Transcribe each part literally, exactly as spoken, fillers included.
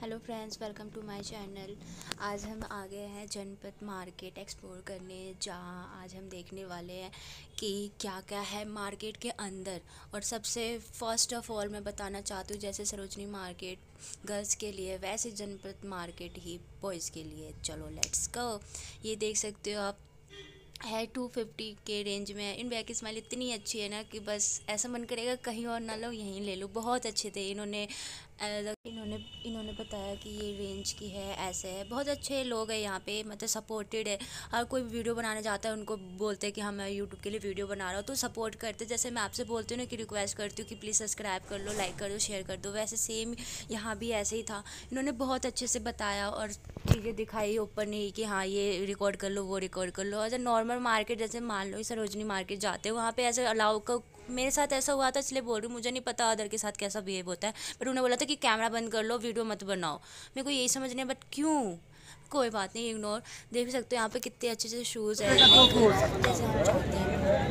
Hello friends, welcome to my channel. आज हम आ गए हैं जनपद मार्केट एक्सप्लोर करने, जहां आज हम देखने वाले हैं कि क्या क्या है मार्केट के अंदर। और सबसे फर्स्ट ऑफ ऑल मैं बताना चाहती हूँ, जैसे सरोजनी मार्केट गर्ल्स के लिए, वैसे जनपद मार्केट ही बॉयज़ के लिए। चलो लेट्स गो। ये देख सकते हो आप, है टू फिफ्टी के रेंज में। इन बैग की स्माइल इतनी अच्छी है ना कि बस ऐसा मन करेगा कहीं और ना लो, यहीं ले लो। बहुत अच्छे थे। इन्होंने इन्होंने इन्होंने बताया कि ये रेंज की है, ऐसे है। बहुत अच्छे लोग हैं यहाँ पे, मतलब सपोर्टेड है। हर कोई वीडियो बनाने जाता है, उनको बोलते हैं कि हाँ मैं यूट्यूब के लिए वीडियो बना रहा हूँ, तो सपोर्ट करते। जैसे मैं आपसे बोलती हूँ ना कि रिक्वेस्ट करती हूँ कि प्लीज़ सब्सक्राइब कर लो, लाइक कर दो, शेयर कर दो, वैसे सेम यहाँ भी ऐसे ही था। इन्होंने बहुत अच्छे से बताया और चीज़ें दिखाई, ऊपर नहीं कि हाँ ये रिकॉर्ड कर लो, वो रिकॉर्ड कर लो। एज नॉर्मल मार्केट, जैसे मान लो सरोजनी मार्केट जाते हैं, वहाँ पे ऐसे अलाउ का मेरे साथ ऐसा हुआ था, इसलिए बोल रही हूँ। मुझे नहीं पता अदर के साथ कैसा बिहेव होता है, बट उन्होंने बोला था कि कैमरा बंद कर लो, वीडियो मत बनाओ। मेरे को यही समझ नहीं है, बट क्यों? कोई बात नहीं, इग्नोर। देख सकते हो यहाँ पे कितने अच्छे अच्छे शूज़ हैं। जैसे हम चाहते हैं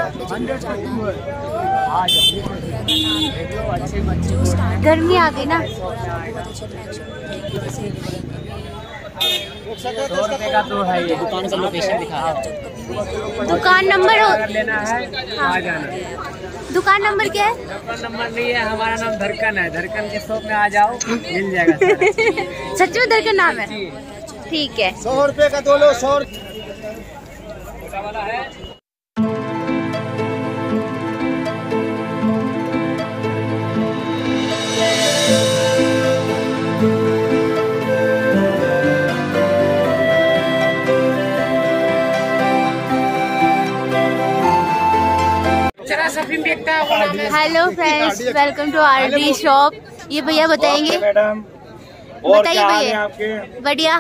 गर्मी आ गई ना, बहुत अच्छी कलेक्शन मिलेगी। जैसे सौ रुपए का तो है ये। दुकान का लोकेशन दिखा, दुकान नंबर हो लेना है आ जाना। दुकान नंबर क्या है? दुकान नंबर नहीं है, हमारा नाम धड़कन है। धड़कन के शॉप में आ जाओ, मिल जाएगा। सच में धड़कन नाम है? ठीक है। सौ रुपए का दो लो। सौ वाला है। Hello friends, welcome to R D shop. ये भैया बताएंगे। मैडम बताइए भैया। बढ़िया।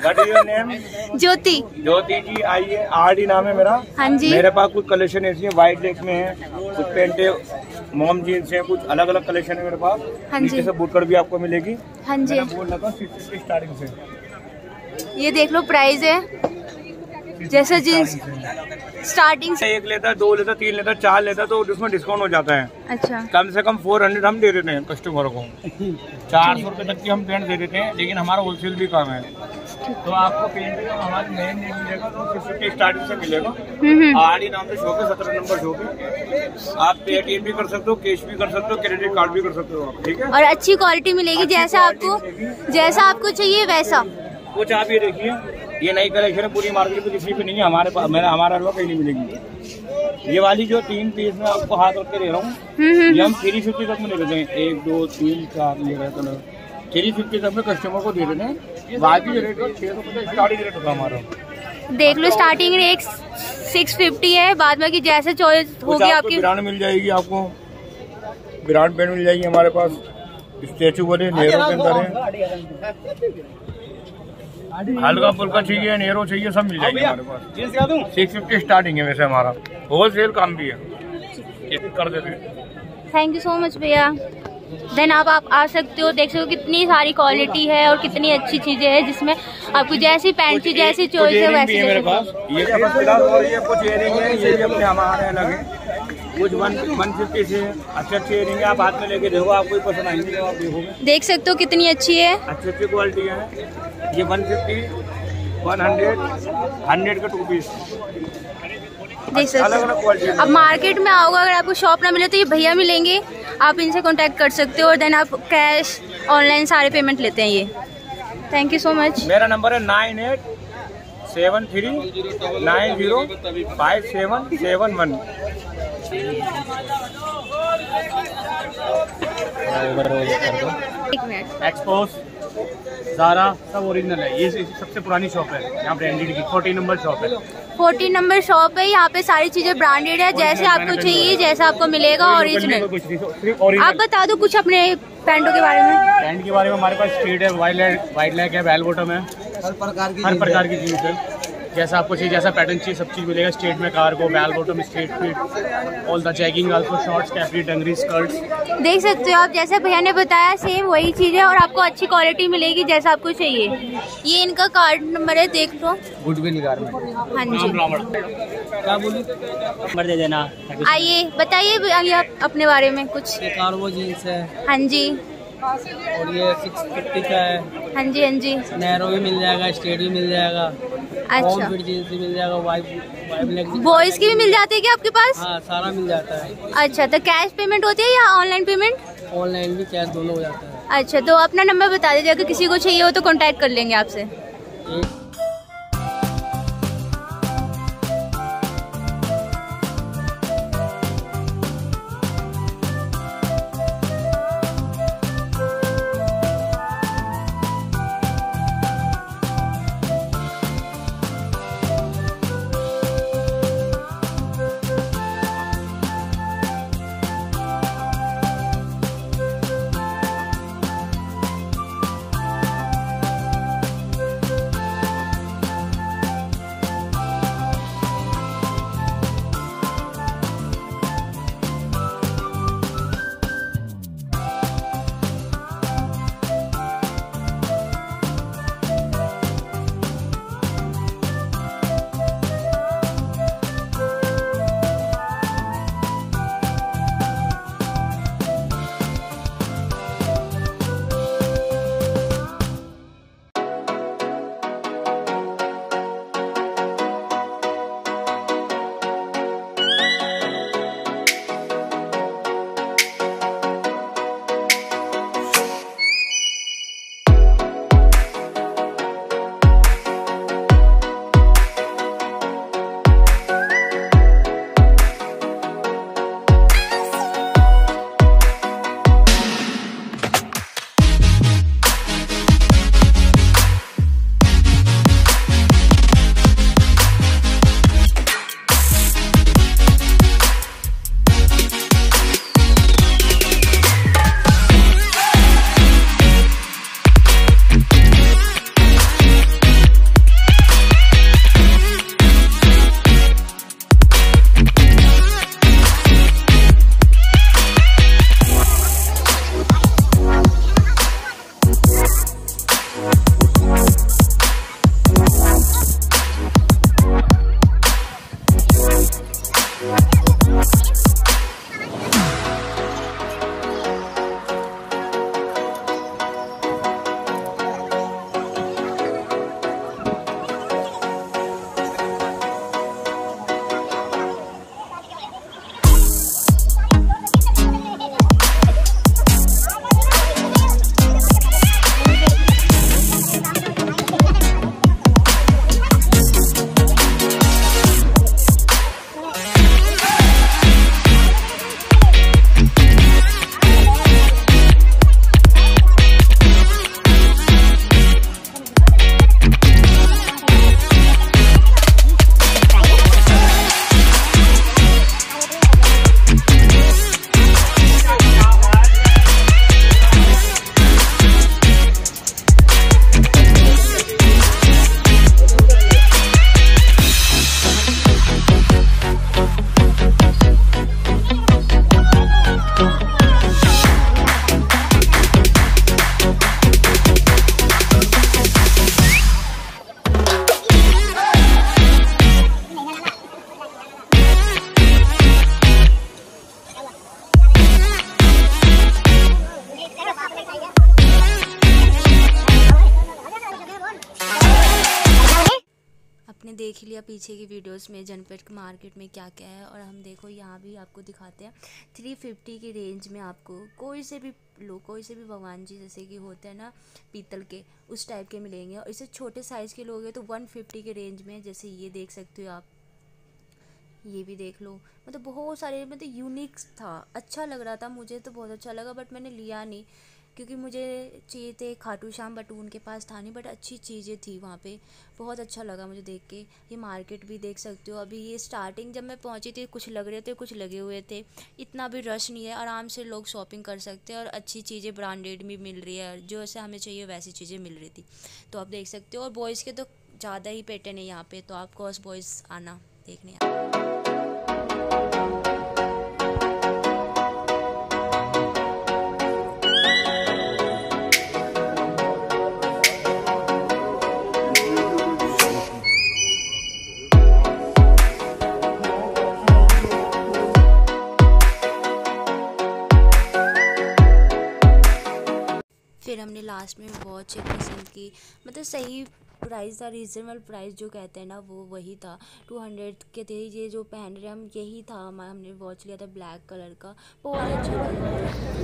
नेम ज्योति। ज्योति जी, आइए। आर डी नाम है मेरा। हाँ जी। मेरे पास कुछ कलेक्शन ऐसी है, व्हाइट लेक में है, कुछ पेंटे मॉम जीन्स है, कुछ अलग अलग कलेक्शन है मेरे पास। हाँ जी। नीचे से बूटकट भी आपको मिलेगी। हाँ जी। बोल लगा सिक्सटी स्टार्टिंग से। ये देख लो, प्राइस है जैसे जीन्स स्टार्टिंग से। एक लेता, दो लेता, तीन लेता, चार लेता तो उसमें डिस्काउंट हो जाता है। अच्छा। कम से कम फोर हंड्रेड हम दे देते हैं कस्टमर को। चार सौ रुपए तक की हम पेंट दे देते हैं, लेकिन हमारा होलसेल भी कम है। तो आपको पेंट हमारे मेन नहीं मिलेगा, तो फिफ्टी स्टार्टिंग से मिलेगा। आर डी नाम से शॉप है, सत्रह नंबर शॉप है। आप पेटीएम भी कर सकते हो, कैश भी कर सकते हो, क्रेडिट कार्ड भी कर सकते हो आप। ठीक है। और अच्छी क्वालिटी मिलेगी, जैसा आपको जैसा आपको चाहिए वैसा। कुछ आप ये देखिए, ये नई कलेक्शन है, पूरी मार्केट में किसी भी नहीं है। हमारे पास मेरा हमारा लोग कहीं नहीं मिलेगी। ये वाली जो तीन पीस में आपको हाथ रख के दे रहा हूँ, ये हम थ्री फिफ्टी तक में ले लेते हैं। एक दो तीन चार ये कलर थ्री फिफ्टी तक में कस्टमर को दे देते हैं। बाकी रेट छह सौ पचास स्टार्टिंग रेट होगा हमारा। देख लो, स्टार्टिंग रेट सिक्स फिफ्टी है। बाद में कि जैसे चॉइस होगी आपकी। ब्रांड मिल जाएगी आपको, ब्रांड पेंट मिल जाएगी हमारे पास। स्टेचू वाले नेहरू के अंदर है, हल्का फुल्का चाहिए, नेरो चाहिए, सब मिल जाएगी हमारे पास। सिक्स फिफ्टी स्टार्टिंग है। वैसे हमारा होलसेल काम भी है, ये कर देते हैं। थैंक यू सो मच भैया। देन आप आप आ सकते हो, देख सकते हो कितनी सारी क्वालिटी है और कितनी अच्छी चीजें हैं, जिसमें आपको जैसी पैंट की जैसी चॉइस है वैसी है मेरे पास। ये और ये कुछ इयरिंग है, ये भी अपने हमारे अलग है। कुछ वन वन फिफ्टी से अच्छी अच्छी इयरिंग है, आप हाथ में लेके देखो, आपको पसंद आएंगे तो आप देखोगे। देख सकते हो कितनी अच्छी है, अच्छी अच्छी क्वालिटी है। ये one fifty, one hundred, hundred का टू पीस देख सकते अलग अलग क्वालिटी। अब मार्केट में आओगे, अगर आपको शॉप ना मिले तो ये भैया मिलेंगे, आप इनसे कांटेक्ट कर सकते हो। और देन आप कैश ऑनलाइन सारे पेमेंट लेते हैं ये। Thank you so much. मेरा नंबर है nine eight seven three nine zero five seven seven one. एक मिनट। एक्सपोज, ज़ारा सब ओरिजिनल है। ये सबसे पुरानी शॉप है यहाँ ब्रांडेड की। फोर्टी नंबर शॉप है। फोर्टी नंबर शॉप है। यहाँ पे सारी चीजें ब्रांडेड है, जैसे आपको चाहिए जैसा आपको मिलेगा, ओरिजिनल। आप बता दो कुछ अपने पैंटों के बारे में। पैंट के बारे में हमारे पास स्ट्रेट है, वाइड लेग वाइड लेग है, बेल बॉटम है, हर प्रकार की हर प्रकार की जीन्स है। जैसा आपको चाहिए, जैसा पैटर्न चाहिए, सब चीज़ मिलेगा। स्ट्रेट में cargo, bell bottom, straight fit, all the jegging, also shorts, capri, dungaree, skirts. देख सकते हो आप, जैसे भैया ने बताया सेम वही चीज़ है, और आपको अच्छी क्वालिटी मिलेगी जैसा आपको चाहिए। ये इनका कार्ड नंबर है, देख लो। Goodwill garment. हाँ जी, क्या बोली, नंबर दे देना। आइए बताइए भैया अपने बारे में कुछ। कार्गो जीन्स है। हाँ जी, और ये सिक्स फिफ्टी का है। हाँ जी हाँ जी। नैरो भी मिल जाएगा, स्ट्रेट भी मिल जाएगा, अच्छा, फिट जींस भी मिल जाएगा, वाइट वाइट ब्लैक। बॉयज की भी मिल जाती है क्या आपके पास? हाँ, सारा मिल जाता है। अच्छा, तो कैश पेमेंट होती है या ऑनलाइन पेमेंट? ऑनलाइन भी कैश दोनों हो जाता है। अच्छा, तो अपना नंबर बता दीजिए, अगर किसी को चाहिए हो तो कांटेक्ट कर लेंगे आपसे। एक आपने देख ही लिया पीछे की वीडियोस में जनपद मार्केट में क्या क्या है, और हम देखो यहाँ भी आपको दिखाते हैं। थ्री फिफ्टी की रेंज में आपको कोई से भी लो, कोई से भी भगवान जी जैसे कि होते हैं ना पीतल के, उस टाइप के मिलेंगे। और इससे छोटे साइज़ के लोगे तो वन फिफ्टी के रेंज में, जैसे ये देख सकते हो आप, ये भी देख लो। मतलब बहुत सारे, मतलब यूनिक था, अच्छा लग रहा था, मुझे तो बहुत अच्छा लगा, बट मैंने लिया नहीं क्योंकि मुझे चाहिए थे खाटू श्याम, बट उनके पास था नहीं। बट अच्छी चीज़ें थी वहाँ पे, बहुत अच्छा लगा मुझे देख के। ये मार्केट भी देख सकते हो। अभी ये स्टार्टिंग जब मैं पहुँची थी कुछ लग रहे थे, कुछ लगे हुए थे, इतना भी रश नहीं है, आराम से लोग शॉपिंग कर सकते हैं और अच्छी चीज़ें ब्रांडेड भी मिल रही है, जो ऐसे हमें चाहिए वैसी चीज़ें मिल रही थी। तो आप देख सकते हो। और बॉयज़ के तो ज़्यादा ही पैटर्न है यहाँ पे, तो आपको बस बॉयज़ आना देखने। लास्ट में वॉच एक पसंद की, मतलब सही प्राइस था, रीज़नेबल प्राइस जो कहते हैं ना वो वही था। टू हंड्रेड के थे ये जो पहन रहे हम, यही था हमारा। हमने वॉच लिया था ब्लैक कलर का, बहुत अच्छा लगा।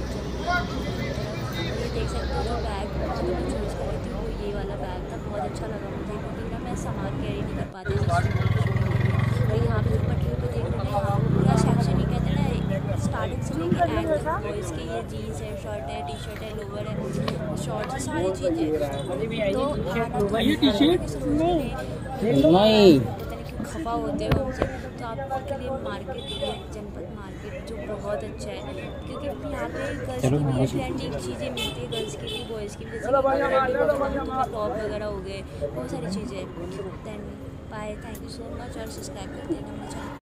ये देख सकते हो जो बैग मैं चूज़ कर रही थी वो ये वाला बैग था, बहुत अच्छा लगा मुझे, क्योंकि ना मैं सामान कैरी नहीं कर पाती और यहाँ पे जो पटरी पे देख रहे हैं यहाँ पूरा सेक्शन ही कहते हैं ना, स्टार्टिंग से लेके एंड तक बॉयज़ की ये जीन्स है, शर्ट है, टी शर्ट है, लोवर है, शॉर्ट्स है, सारी चीज़ें। तो नहीं पता नहीं क्यों खफा होते हो हमसे, तो आपके लिए मार्केट है जनपद मार्केट, जो बहुत अच्छा है, क्योंकि यहाँ पे गर्ल्स की भी ट्रेंडिंग चीज़ें मिलती है, गर्ल्स की भी बॉयज़ की भी, जैसे टॉप वगैरह हो गए, बहुत सारी चीज़ें। Then bye, thank you so much और सब्सक्राइब कर देना मेरे चैनल।